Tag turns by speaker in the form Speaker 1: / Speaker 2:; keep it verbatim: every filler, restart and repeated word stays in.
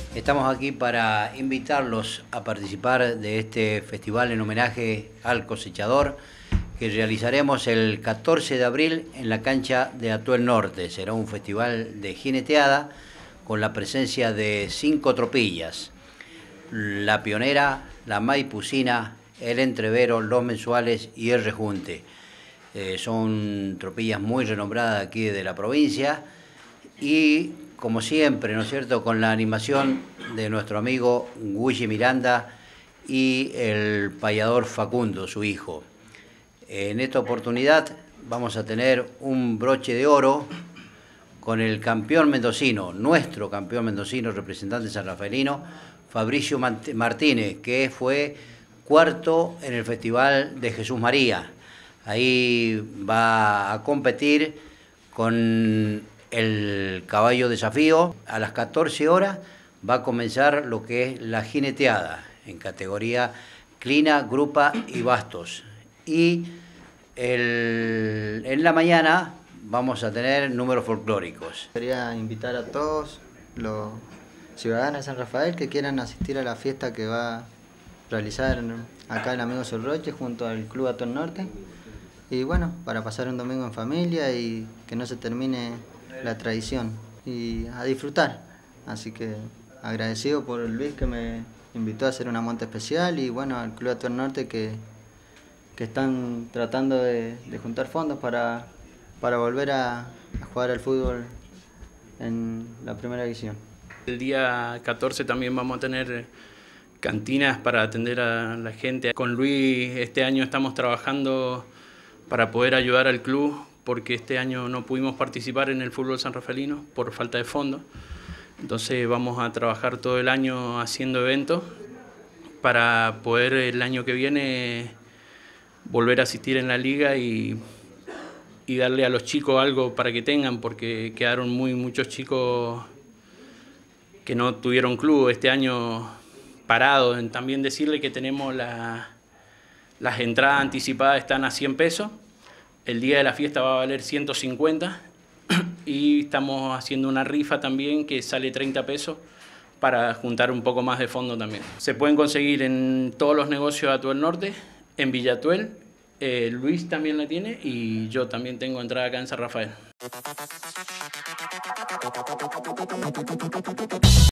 Speaker 1: Estamos aquí para invitarlos a participar de este festival en homenaje al cosechador que realizaremos el catorce de abril en la cancha de Atuel Norte. Será un festival de jineteada con la presencia de cinco tropillas: la Pionera, la Maipucina, el Entrevero, los Mensuales y el Rejunte. Eh, son tropillas muy renombradas aquí de la provincia y, como siempre, ¿no es cierto?, con la animación de nuestro amigo Gulli Miranda y el payador Facundo, su hijo. En esta oportunidad vamos a tener un broche de oro con el campeón mendocino, nuestro campeón mendocino, representante sanrafaelino, Fabricio Martínez, que fue cuarto en el Festival de Jesús María. Ahí va a competir con el caballo desafío. A las catorce horas va a comenzar lo que es la jineteada en categoría clina, grupa y bastos. Y el, en la mañana vamos a tener números folclóricos.
Speaker 2: Quería invitar a todos los ciudadanos de San Rafael que quieran asistir a la fiesta que va a realizar acá el amigo Sorroche junto al Club Atuel Norte. Y bueno, para pasar un domingo en familia y que no se termine la tradición y a disfrutar. Así que agradecido por Luis que me invitó a hacer una monta especial y bueno, al Club Atuel Norte que, que están tratando de, de juntar fondos para, para volver a, a jugar al fútbol en la primera división.
Speaker 3: El día catorce también vamos a tener cantinas para atender a la gente. Con Luis este año estamos trabajando para poder ayudar al club, porque este año no pudimos participar en el fútbol sanrafaelino por falta de fondos. Entonces vamos a trabajar todo el año haciendo eventos para poder el año que viene volver a asistir en la liga y, y darle a los chicos algo para que tengan, porque quedaron muy muchos chicos que no tuvieron club este año parados. También decirle que tenemos la, las entradas anticipadas están a cien pesos. El día de la fiesta va a valer ciento cincuenta y estamos haciendo una rifa también que sale treinta pesos para juntar un poco más de fondo también. Se pueden conseguir en todos los negocios de Atuel Norte, en Villa Atuel, eh, Luis también la tiene y yo también tengo entrada acá en San Rafael.